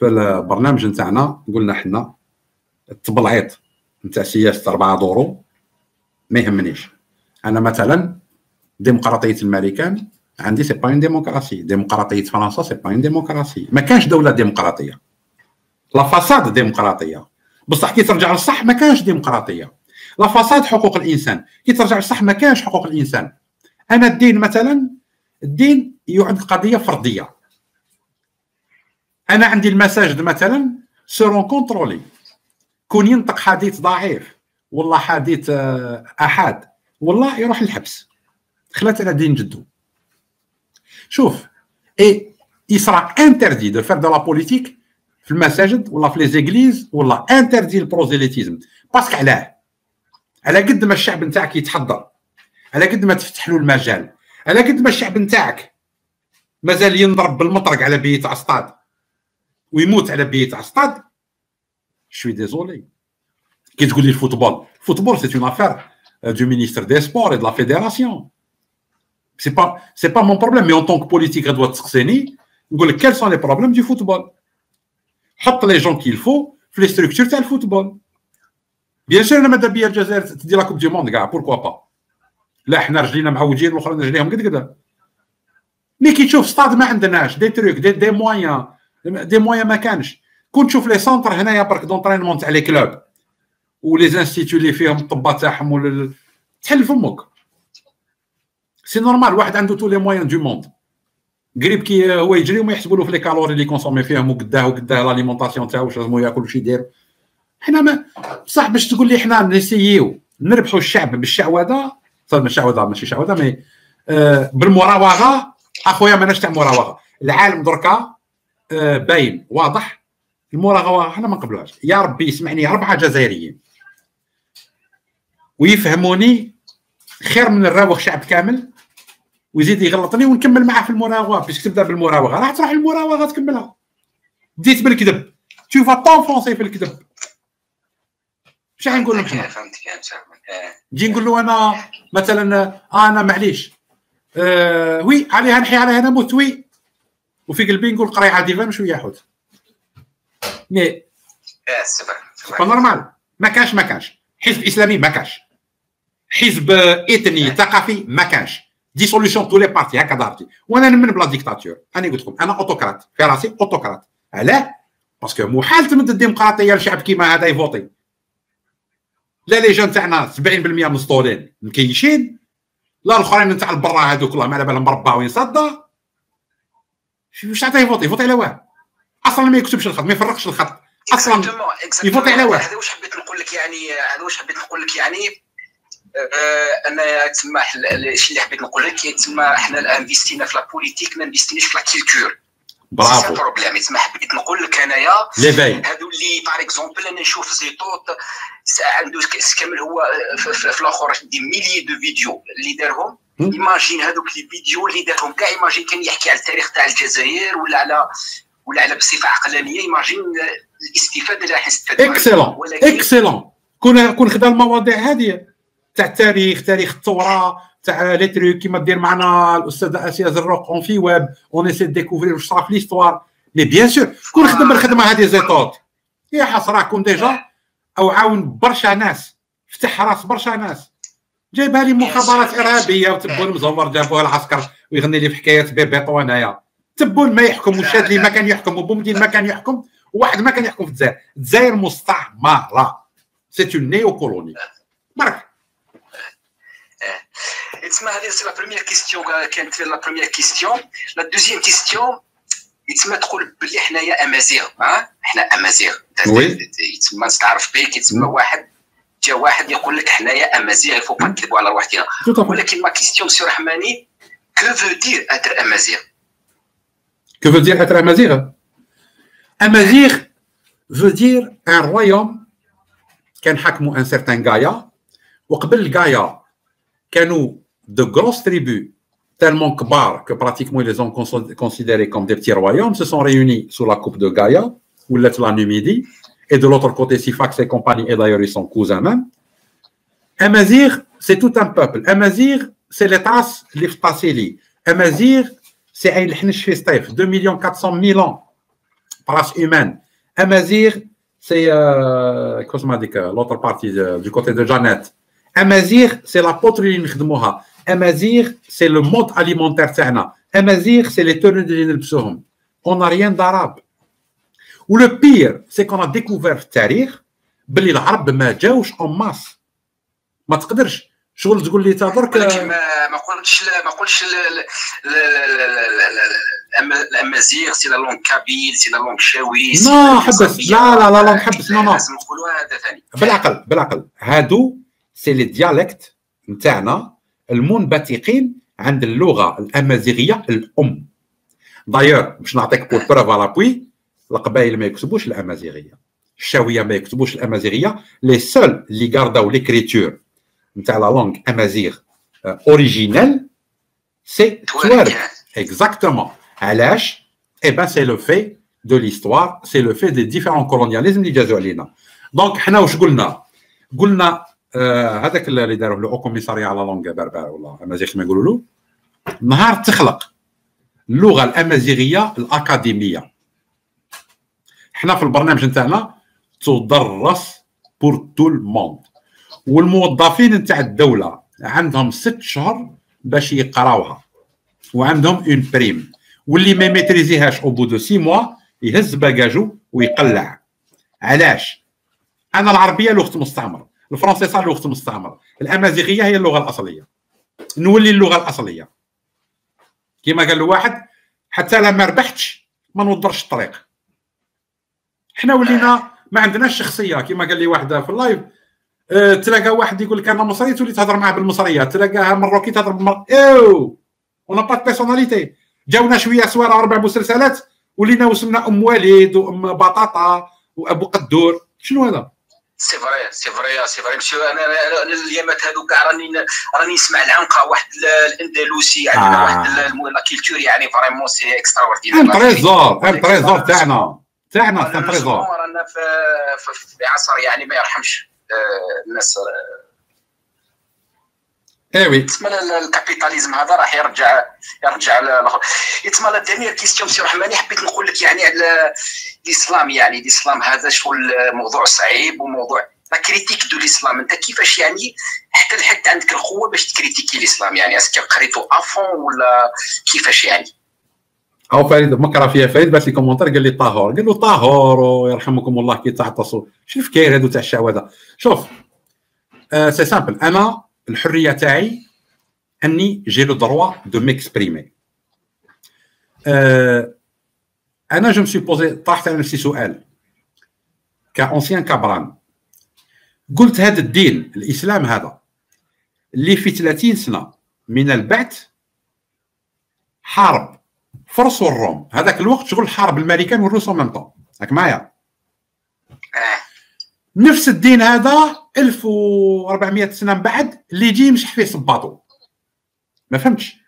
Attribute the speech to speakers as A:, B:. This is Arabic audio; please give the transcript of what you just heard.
A: في البرنامج نتاعنا قلنا حنا التبلعيط نتاع سياسه 4 دورو ما يهمنيش. انا مثلا ديمقراطيه الامريكان عندي سي با اون ديموكراسي، ديمقراطيه فرنسا سي با اون ديموكراسي، ما كانش دوله ديمقراطيه. لا فساد ديمقراطيه بصح كي ترجع للصح ما كانش ديمقراطيه. لا فساد حقوق الانسان، كي ترجع للصح ما كانش حقوق الانسان. انا الدين مثلا، الدين يعد قضيه فرديه. انا عندي المساجد مثلا سيرون كونترولي، كون ينطق حديث ضعيف والله حديث احاد والله يروح للحبس، خلات على دين جدو. شوف اي يسرا انتردي دو فير دو لا بوليتيك في المساجد ولا في لي زيغليز، ولا انتردي البروزيليتيزم. باسكو على قد ما الشعب نتاعك يتحضر، على قد ما تفتح له المجال، على قد ما الشعب نتاعك مازال ينضرب بالمطرق على بيت عصطاد ويموت على بيت عصطاد. شوي ديزولي كي تقول لي الفوتبول سي اون افير دو مينيستر دي سبور اي دو لا فيديراسيون، سي با مون بروبليم. مي اون طونك بوليتيك غدوى تسقسيني نقول لك كال سون لي بروبليم دو فوتبول، حط لي جون كيل فو في لي ستركتور تاع الفوتبول. بيان سور انا ماذا بيا الجزائر تدي لا كوب دي موند كاع بوركوا با، لا حنا رجلينا معوجين والاخرين رجليهم قد مي كي تشوف ستاد ما عندناش دي تروك دي مويان ما كانش. كون تشوف لي سونتر هنايا برك دونطرينمون تاع لي كلوب ولي زانستيتو اللي فيهم الطبا تاعهم تحل فمك. سي نورمال واحد عنده تو لي مويان دو موند قريب كي هو يجري وما يحسبوا له في لي كالوري اللي كونسومي فيهم وقداه لاليمونطاسيون تاعو واش لازم ياكل واش يدير. حنا ما بصح باش تقول لي حنا نسييو نربحوا الشعب بالشعوذه، صافي الشعوذه ماشي شعوذه مي بالمراوغه. اخويا ماناش تاع مراوغه، العالم دركا باين واضح المراوغه حنا ما نقبلوهاش. يا ربي يسمعني 4 جزائريين ويفهموني خير من نراوغ شعب كامل ويزيد يغلطني ونكمل معاه في المراوغه. باش تبدا بالمراوغه راح تروح المراوغه تكملها. بديت بالكذب تشوف طونفونسي في الكذب. اش نقول لهم حنا؟ نجي نقول له انا مثلا انا معليش وي عليها نحي عليها نموت وي، وفي قلبي نقول قريعه ديفان شويه حوت. مي سي نورمال. ما كانش حزب اسلامي، ما كانش حزب اثني ثقافي، ما كانش ديسوليسيون تو لي بارتي. هكا دارتي وانا نمن بلا ديكتاتور. انا قلت لكم انا اوتوكرات في راسي، اوتوكرات. علاه؟ باسكو محال تمد الديمقراطيه لشعب كيما هذا يفوتي. لا لي جون تاعنا 70% مسطولين مكيشين، لا الاخرين نتاع البرا هذوك الله ما على بالهم مربعين صدا. واش عطاه يفوتي على واه؟ اصلا ما يكتبش الخط، ما يفرقش الخط اصلا، يفوتي على واه.
B: هذا واش حبيت نقول لك يعني انا تسمى الشيء اللي حبيت نقول لك تسمى حنا الان انفستينا في لا بوليتيك، ما انفستيناش في لا كولتور.
A: برافو.
B: سي بروبليم. تسمى حبيت نقول لك انايا هادو اللي باغ اكزومبل انا نشوف زيطوط عنده كامل هو في الاخر دي ميليي دو فيديو اللي دارهم. ايماجين هذوك لي فيديو اللي دارهم كاع، ايماجين كان يحكي على التاريخ تاع الجزائر ولا على بصفه عقلانيه. ايماجين الاستفاده اللي راح نستفادوا.
A: اكسلون كون خدا المواضيع هذه تاع التاريخ، تاريخ الثوره تاع لي تروك كيما دير معنا الاستاذ اسيا زروق اون في ويب اون اسي ديكوفرير واش صرا في ليستوار. مي بيان سور كون خدم الخدمه هذه زيطوط يا حسراكم ديجا او عاون برشا ناس، فتح راس برشا ناس، جايبها لي مخابرات ارهابيه وتبون مزور جابوها العسكر ويغني لي في حكايات بيبيطو. انايا تبون ما يحكم وشادلي ما كان يحكم وبومدين ما كان يحكم وواحد ما كان يحكم في الجزائر. الجزائر مستعمره، سي اون نيو كولوني. برك
B: تسمى هذه سي لا بروميير كيستيون كانت لا بروميير كيستيون. لا دوزيام كيستيون يتسمى تقول بلي حنايا امازيغ. حنا امازيغ يتسمى تعرف بك يتسمى واحد يقول لك حنايا امازيغ يفو با نكذبوا على روحنا. ولكن ما كيستيون سي رحماني كو فو دير اتر امازيغ؟
A: كو فو دير اتر امازيغ؟ امازيغ فو دير ان رويوم كان حكموا ان سيرتان غايا، وقبل غايا كانوا de grosses tribus tellement كبار que pratiquement ils les ont considérés comme des petits royaumes, se sont réunis sous la coupe de Gaïa ou la Numidie, et de l'autre côté Sifax et compagnie, et d'ailleurs ils sont cousins même. Amazigh, c'est tout un peuple. Amazigh, c'est les traces l'Iftasili. Amazigh, c'est un Hnish Fistef, 2 400 000 ans راس هيومان. امازيغ سي كوسما ديك لوتر بارتي دو كوتي دو جانيت. امازيغ سي لا بوتري اللي نخدموها. امازيغ سي لو مود اليمونتير تاعنا. امازيغ سي لي توني اللي نلبسوهم. اون ريان داراب. ولو بير سي كون ديكوفير في التاريخ باللي العرب ما جاوش اون ماس. ما تقدرش شغل تقول لي تهضرك
B: ما قلتش الامازيغ سي لا لونغ كابيل سي لا لونغ شاوي.
A: لا حبس، لا لونغ حبس. نو
B: لازم نقولوا هذا ثاني.
A: بالعقل هادو سي لي ديالكت نتاعنا المنبثقين عند اللغه الامازيغيه الام. دايور باش نعطيك بور بروف على بوي، القبائل ما يكتبوش الامازيغيه، الشاويه ما يكتبوش الامازيغيه. لي سول اللي غارداو ليكريتور نتاع لا لونغ امازيغ اوريجينال سي توارك. اكزاكتومون. علاش؟ اي بان سي لو في دو ليستوار، سي لو في دي ديفيرون كولونياليزم اللي جازو علينا. دونك حنا واش قلنا هذاك اللي داروه لو كوميساريا على لونغ بربر ولا امازيغ كما يقولوا له، نهار تخلق اللغه الامازيغيه الاكاديميه. حنا في البرنامج نتاعنا تدرس بور تو الموند، والموظفين نتاع الدوله عندهم 6 شهور باش يقراوها، وعندهم اون بريم، واللي ما ميتريزيهاش او بو دو 6 موا يهز باجاجو ويقلع. علاش؟ انا العربيه لغه مستعمر، الفرنسيه لغه مستعمر، الامازيغيه هي اللغه الاصليه. نولي اللغه الاصليه كما قال له واحد، حتى لا ما ربحتش ما نوضرش الطريق. حنا ولينا ما عندناش شخصيه. كما قال لي واحد في اللايف، تلاقى واحد يقول لك انا مصري تولي تهضر معاه بالمصريه، تلاقاها مروكي تهضر اون با بيرسوناليتي. جاونا شويه سواره 4 مسلسلات ولينا وسمنا ام وليد وام بطاطا وابو قدور. شنو هذا؟
B: سي فري مسيو. انا اليامات هذو كاع راني نسمع العنقه واحد الاندلسي، عندنا واحد لا كولتور يعني فريمون سي اكسترا اوردينير.
A: ان تريزور تاعنا تريزور.
B: رانا في عصر يعني ما يرحمش الناس.
A: ايوي
B: تسمى الكابيتاليزم هذا راح يرجع يتسمى. لا ديرنيير كيستيون سي رحماني، حبيت نقول لك يعني على الاسلام. يعني الاسلام هذا شغل موضوع صعيب، وموضوع لا كريتيك دو الاسلام. انت كيفاش يعني حتى لحد عندك القوه باش تكريتيكي الاسلام؟ يعني اسكي قريتو افون ولا كيفاش يعني؟
A: او فريد مكره فيها فريد بس لي كومونتير قال لي طاهور، قال له طاهور ويرحمكم الله كي تعطسوا. شوف كاين هادو تاع الشعوذه. شوف سي سامبل، انا الحريه تاعي اني جي لو دروا دو ميكسبريمي. انا جو مسي بوزي، طرحت على نفسي سؤال كاونسيان كابران. قلت هذا الدين الاسلام هذا اللي في 30 سنه من البعث حارب فرس والروم، هذاك الوقت شغل حارب الامريكان والروس ميم طون، راك معايا؟ نفس الدين هذا 1400 سنه من بعد اللي يجي يمشح فيه صباطو. ما فهمتش